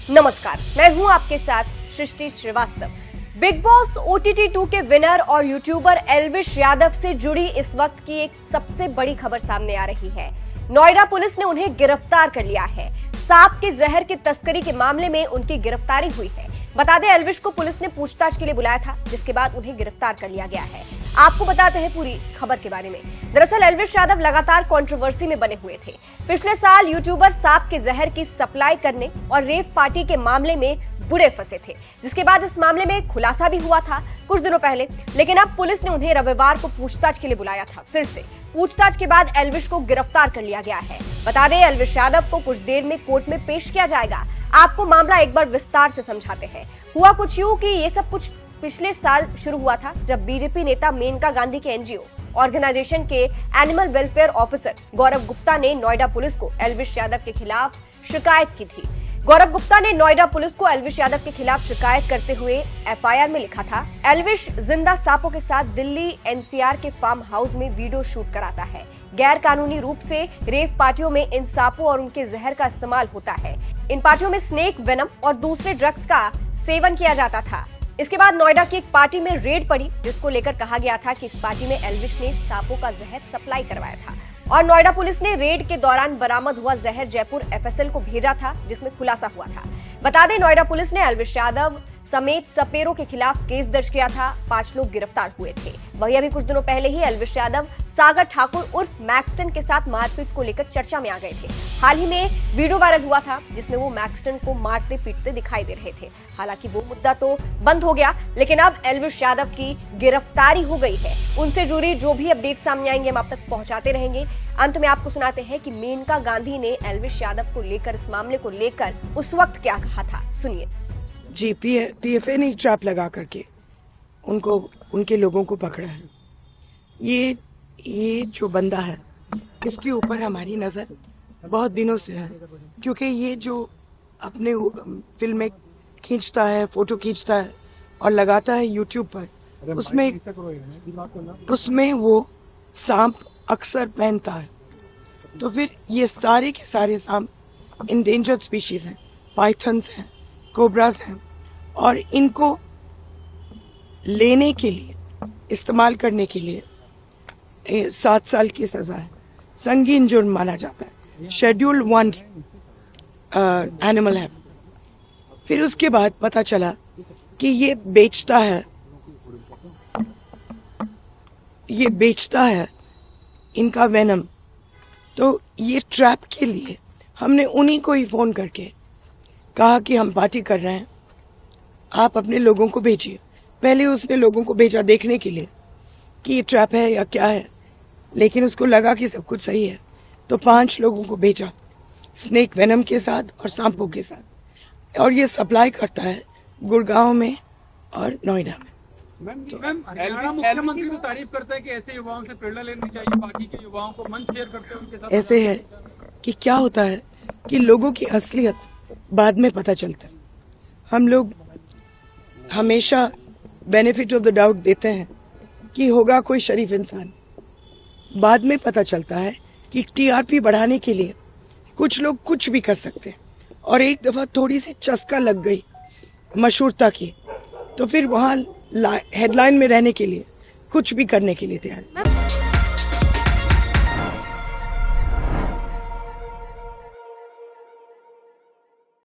नमस्कार, मैं हूं आपके साथ Srishti Srivastava. Bigg Boss OTT 2 के विनर और यूट्यूबर एल्विश यादव से जुड़ी इस वक्त की एक सबसे बड़ी खबर सामने आ रही है। नोएडा पुलिस ने उन्हें गिरफ्तार कर लिया है। सांप के जहर की तस्करी के मामले में उनकी गिरफ्तारी हुई है। बता दें, एल्विश को पुलिस ने पूछताछ के लिए बुलाया था, जिसके बाद उन्हें गिरफ्तार कर लिया गया है। आपको बताते हैं पूरी खबर के बारे में। दरअसल एल्विश यादव लगातार कंट्रोवर्सी में बने हुए थे। पिछले साल यूट्यूबर सांप के जहर की सप्लाई करने और रेव पार्टी के मामले में बुरे फंसे थे, जिसके बाद इस मामले में खुलासा भी हुआ था कुछ दिनों पहले। लेकिन अब पुलिस ने उन्हें रविवार को पूछताछ के लिए बुलाया था। फिर से पूछताछ के बाद एल्विश को गिरफ्तार कर लिया गया है। बता दें, एल्विश यादव को कुछ देर में कोर्ट में पेश किया जाएगा। आपको मामला एक बार विस्तार से समझाते हैं। हुआ कुछ यूं कि ये सब कुछ पिछले साल शुरू हुआ था, जब बीजेपी नेता मेनका गांधी के NGO ऑर्गेनाइजेशन के animal welfare officer Gaurav Gupta ने नोएडा पुलिस को एल्विश यादव के खिलाफ शिकायत की थी। गौरव गुप्ता ने नोएडा पुलिस को एल्विश यादव के खिलाफ शिकायत करते हुए FIR में लिखा था, एल्विश जिंदा सांपों के साथ दिल्ली NCR के फार्म हाउस में वीडियो शूट कराता है। गैर कानूनी रूप से रेव पार्टियों में इन सांपों और उनके जहर का इस्तेमाल होता है। इन पार्टियों में स्नेक वेनम और दूसरे ड्रग्स का सेवन किया जाता था। इसके बाद नोएडा की एक पार्टी में रेड पड़ी, जिसको लेकर कहा गया था कि इस पार्टी में एल्विश ने सांपों का जहर सप्लाई करवाया था। और नोएडा पुलिस ने रेड के दौरान बरामद हुआ जहर जयपुर FSL को भेजा था, जिसमें खुलासा हुआ था। बता दें, नोएडा पुलिस ने एल्विश यादव समेत सपेरों के खिलाफ केस दर्ज किया था। 5 लोग गिरफ्तार हुए थे। वहीं अभी कुछ दिनों पहले ही एल्विश यादव सागर ठाकुर उर्फ मैक्सटन के साथ मारपीट को लेकर चर्चा में आ गए थे। हाल ही में वीडियो वायरल हुआ था, जिसमें वो मैक्सटन को मारते पीटते दिखाई दे रहे थे। हालांकि वो मुद्दा तो बंद हो गया, लेकिन अब एल्विश यादव की गिरफ्तारी हो गई है। उनसे जुड़ी जो भी अपडेट सामने आएंगे, हम आप तक पहुंचाते रहेंगे। अंत में आपको सुनाते हैं कि मेनका गांधी ने एल्विश यादव को लेकर, इस मामले को लेकर उस वक्त क्या कहा था, सुनिए। जी, PFA ने ट्रैप लगा करके उनके लोगों को पकड़ा है। ये जो बंदा है, इसके ऊपर हमारी नजर बहुत दिनों से है, क्योंकि ये जो अपने फिल्में खींचता है, फोटो खींचता है और लगाता है YouTube पर, उसमें वो सांप अक्सर पहनता है। तो फिर ये सारे के सारे सांप इंडेंजर्ड स्पीशीज हैं, पाइथन्स हैं, कोबरास हैं, और इनको लेने के लिए, इस्तेमाल करने के लिए 7 साल की सजा है। संगीन जुर्म माना जाता है। शेड्यूल 1 एनिमल है। फिर उसके बाद पता चला कि ये बेचता है इनका वेनम। तो ये ट्रैप के लिए हमने उन्हीं को ही फोन करके कहा कि हम पार्टी कर रहे हैं, आप अपने लोगों को भेजिए। पहले उसने लोगों को भेजा देखने के लिए कि ये ट्रैप है या क्या है, लेकिन उसको लगा कि सब कुछ सही है, तो 5 लोगों को भेजा स्नेक वेनम के साथ और सांपों के साथ। और ये सप्लाई करता है गुड़गांव में और नोएडा में। मुख्यमंत्री तो तारीफ करता है कि ऐसे युवाओं से प्रेरणा लेनी चाहिए, बाकी के युवाओं को मंच शेयर करते हैं उनके साथ। ऐसे है कि क्या होता है कि लोगों की असलियत बाद में पता चलता है। हम लोग हमेशा बेनिफिट ऑफ द डाउट देते हैं कि होगा कोई शरीफ इंसान। बाद में पता चलता है कि TRP बढ़ाने के लिए कुछ लोग कुछ भी कर सकते हैं, और एक दफा थोड़ी सी चस्का लग गई मशहूरता की, तो फिर वहां हेडलाइन में रहने के लिए कुछ भी करने के लिए तैयार।